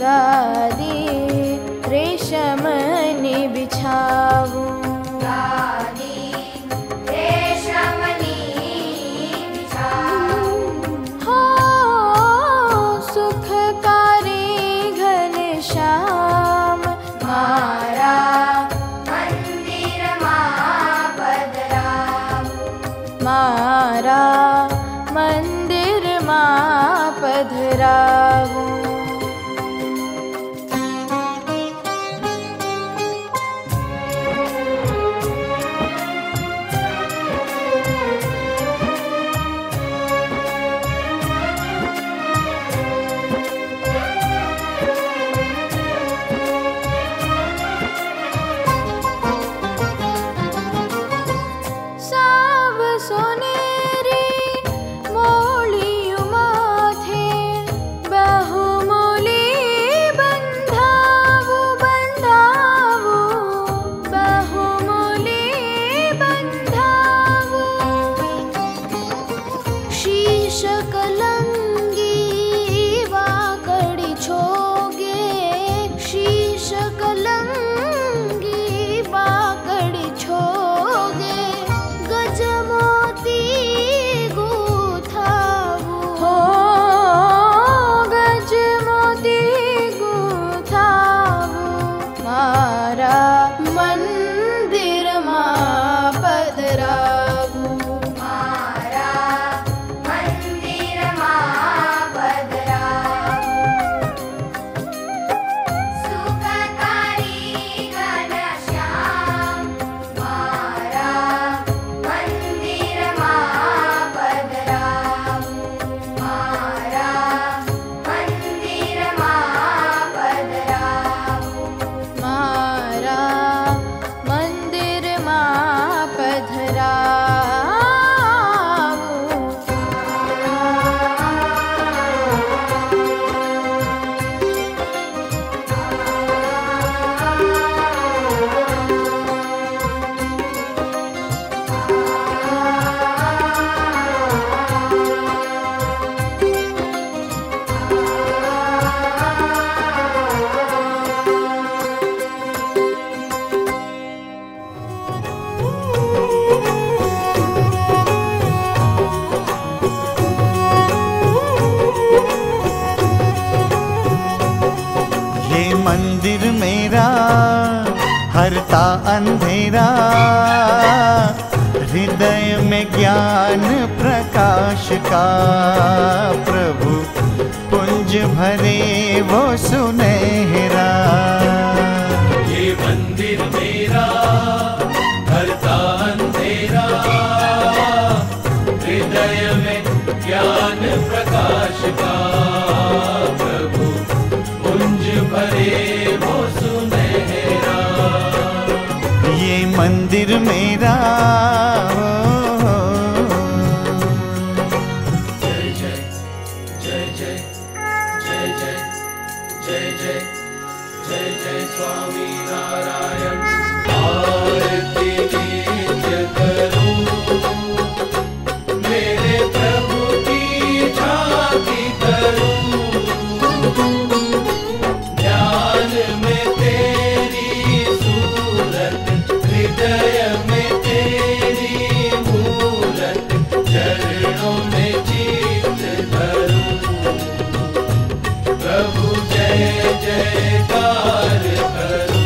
गादी रेशमनी बिछाऊं, गादी रेशमनी बिछाऊं। हो सुखकारी घनश्याम मारा मंदिर मां पधरावूं, मारा मंदिर मां पधरावूं। साव सोनेरी मोलियु माथे बहुमूली बंधावु, बंधावु बहुमूली बंधावु। शीश कलंगी वाकड़ी छोगे, शीश कलंगी वाकड़ी छोगे। गजमोती गूथावु, हो गजमोती गूथावु। मारा मंदिर मां पधरावु, मारा मंदिर मां पधरावूं। सुखकारी घनश्याम मारा मंदिर मां पधरावूं, मारा मंदिर मां पधरावूं। मारा मंदिर मां पधरावु। ये मंदिर मेरा हरता अंधेरा, हृदय में ज्ञान प्रकाश का प्रभु पुंज भरे वो सुनहरा। ये मंदिर मेरा हरता अंधेरा, हृदय में ज्ञान प्रकाश का प्रभु पुंज भरे वो सुनहरा। ये मंदिर मेरा जय जय जय जय जय जय जय जय जय जय स्वामी नारायण। आरती नित्य करूं, मेरे प्रभु की झांकी करूं। ध्यान में तेरी सूरत, हृदय में तेरी मूरत, चरणों में चित्त धरूं। प्रभु जय जयकार करूं।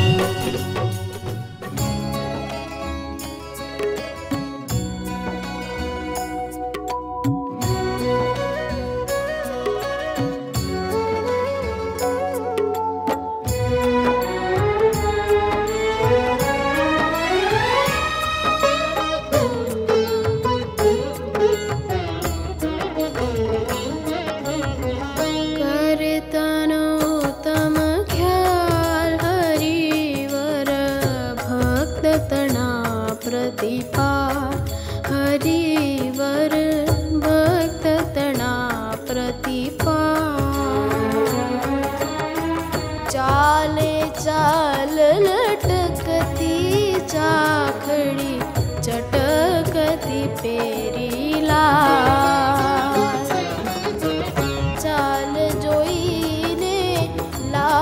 करतनोत्तम ख्याल हरिवर भक्ततना प्रतिपाल, हरिवर भक्ततना प्रतिपाल। चाले चाल लटकती चाखड़ी, चटकती पेरी लाल। चाल जोईने ला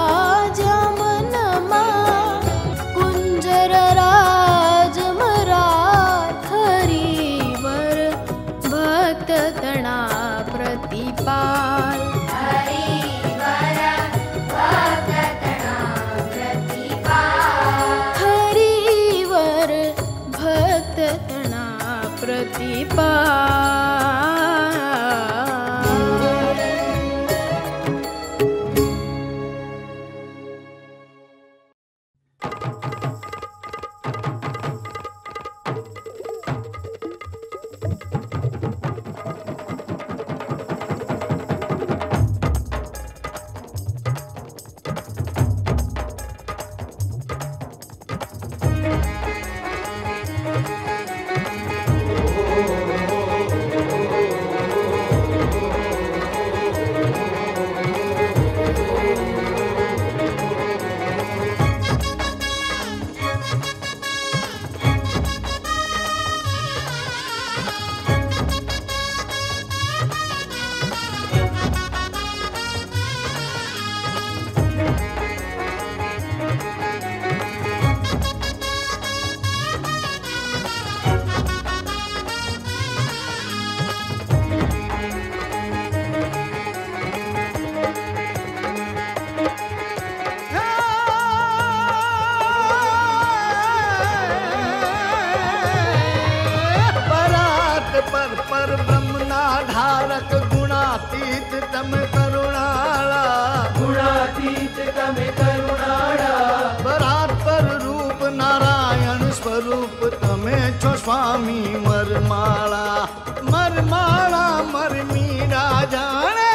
स्वामी मरमाला मरमाला मर मीरा जाने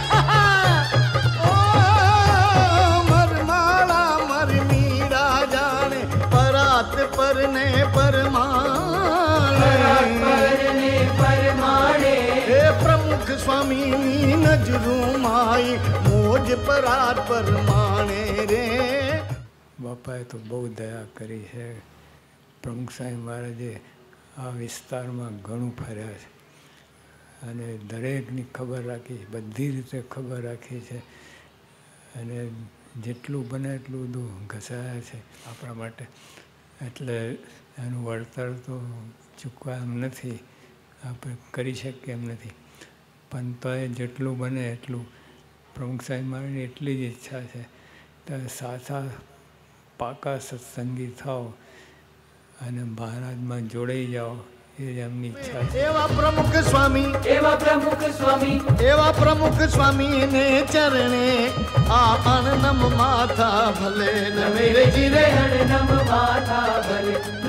ओ मरमाला मर मीरा जाने परात परने परमाणे हे प्रमुख स्वामी नजरूं माई मोज परात परमाणे रे। બાપાએ તો બહુ દયા કરી છે. પ્રમુખ સાહેબ મહારાજે આ વિસ્તારમાં ઘણું ફર્યા છે અને દરેકની ખબર રાખી, બધી રીતે ખબર રાખી છે અને જેટલું બને એટલું બધું ઘસાયા છે આપણા માટે. એટલે એનું વળતર તો ચૂકવા એમ નથી, આપણે કરી શકીએ એમ નથી, પણ તોય જેટલું બને એટલું પ્રમુખ સાહેબ મહારાજની એટલી જ ઈચ્છા છે તો સાચા પાકા સત્સંગી થાઓ અને મહારાજમાં જોડાઈ જાઓ, એ એમની ઈચ્છા છે. એવા પ્રમુખ સ્વામી એવા પ્રમુખ સ્વામી ને ચરણે આ અણનમ માથા ભલે નમે રે જીરે અણનમ માથા ભલે